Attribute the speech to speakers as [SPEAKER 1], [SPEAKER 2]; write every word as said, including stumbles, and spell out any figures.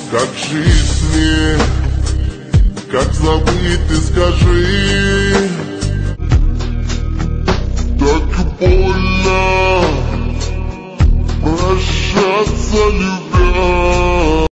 [SPEAKER 1] Как жить мне, как забыть, ты скажи. Так больно прощаться, любить.